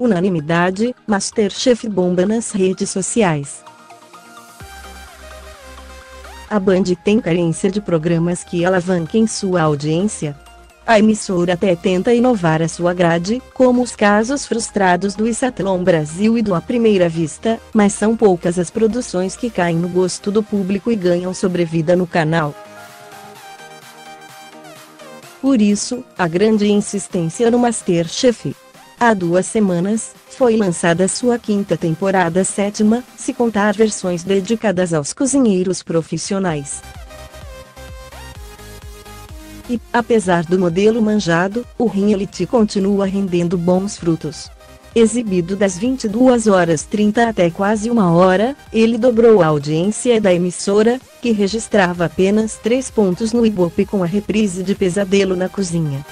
Unanimidade, MasterChef bomba nas redes sociais. A Band tem carência de programas que alavanquem sua audiência. A emissora até tenta inovar a sua grade, como os casos frustrados do Exatlon Brasil e do À Primeira Vista, mas são poucas as produções que caem no gosto do público e ganham sobrevida no canal. Por isso, a grande insistência no MasterChef. Há 2 semanas, foi lançada sua 5ª temporada, 7ª, se contar versões dedicadas aos cozinheiros profissionais. E, apesar do modelo manjado, o reality continua rendendo bons frutos. Exibido das 22h30 até quase 1h, ele dobrou a audiência da emissora, que registrava apenas 3 pontos no Ibope com a reprise de Pesadelo na Cozinha.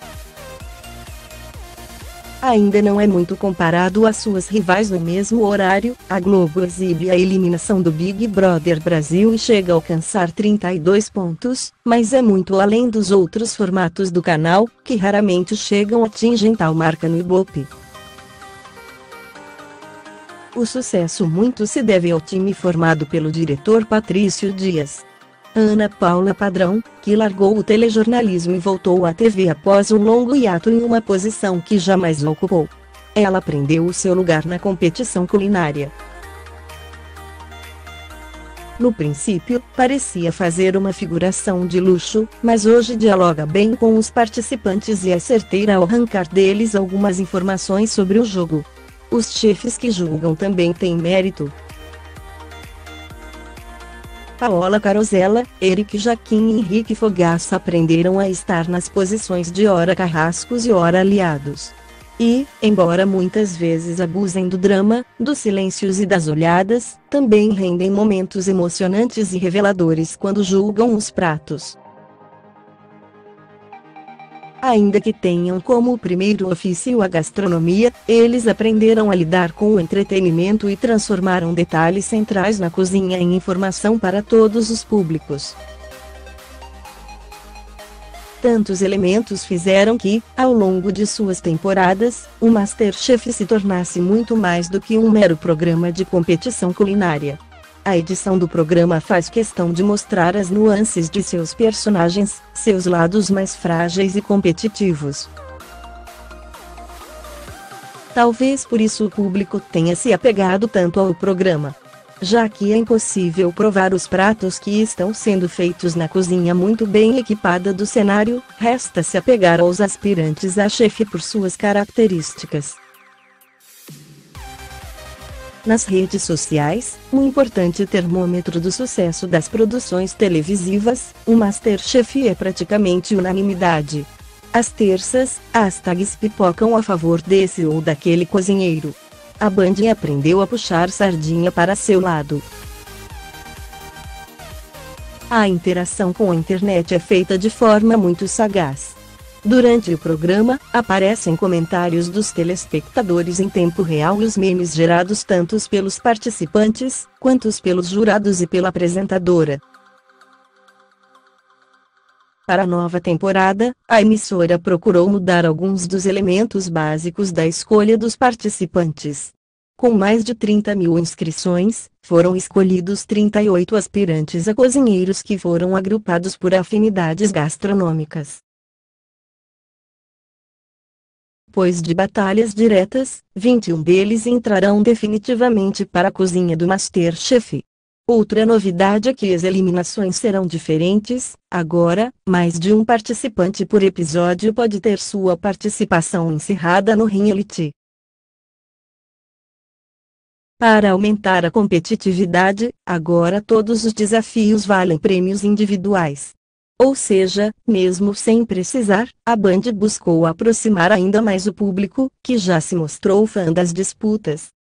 Ainda não é muito comparado às suas rivais no mesmo horário. A Globo exibe a eliminação do Big Brother Brasil e chega a alcançar 32 pontos, mas é muito além dos outros formatos do canal, que raramente chegam ou atingem tal marca no Ibope. O sucesso muito se deve ao time formado pelo diretor Patrício Dias. Ana Paula Padrão, que largou o telejornalismo e voltou à TV após um longo hiato em uma posição que jamais ocupou. Ela prendeu o seu lugar na competição culinária. No princípio, parecia fazer uma figuração de luxo, mas hoje dialoga bem com os participantes e é certeira ao arrancar deles algumas informações sobre o jogo. Os chefes que julgam também têm mérito. Paola Carosella, Eric Jaquim e Henrique Fogaça aprenderam a estar nas posições de ora carrascos e ora aliados. E, embora muitas vezes abusem do drama, dos silêncios e das olhadas, também rendem momentos emocionantes e reveladores quando julgam os pratos. Ainda que tenham como primeiro ofício a gastronomia, eles aprenderam a lidar com o entretenimento e transformaram detalhes centrais na cozinha em informação para todos os públicos. Tantos elementos fizeram que, ao longo de suas temporadas, o MasterChef se tornasse muito mais do que um mero programa de competição culinária. A edição do programa faz questão de mostrar as nuances de seus personagens, seus lados mais frágeis e competitivos. Talvez por isso o público tenha se apegado tanto ao programa. Já que é impossível provar os pratos que estão sendo feitos na cozinha muito bem equipada do cenário, resta se apegar aos aspirantes a chefe por suas características. Nas redes sociais, um importante termômetro do sucesso das produções televisivas, o MasterChef é praticamente unanimidade. Às terças, hashtags pipocam a favor desse ou daquele cozinheiro. A Band aprendeu a puxar sardinha para seu lado. A interação com a internet é feita de forma muito sagaz. Durante o programa, aparecem comentários dos telespectadores em tempo real e os memes gerados tanto pelos participantes, quanto pelos jurados e pela apresentadora. Para a nova temporada, a emissora procurou mudar alguns dos elementos básicos da escolha dos participantes. Com mais de 30.000 inscrições, foram escolhidos 38 aspirantes a cozinheiros que foram agrupados por afinidades gastronômicas. Depois de batalhas diretas, 21 deles entrarão definitivamente para a cozinha do MasterChef. Outra novidade é que as eliminações serão diferentes. Agora, mais de um participante por episódio pode ter sua participação encerrada no reality. Para aumentar a competitividade, agora todos os desafios valem prêmios individuais. Ou seja, mesmo sem precisar, a Band buscou aproximar ainda mais o público, que já se mostrou fã das disputas.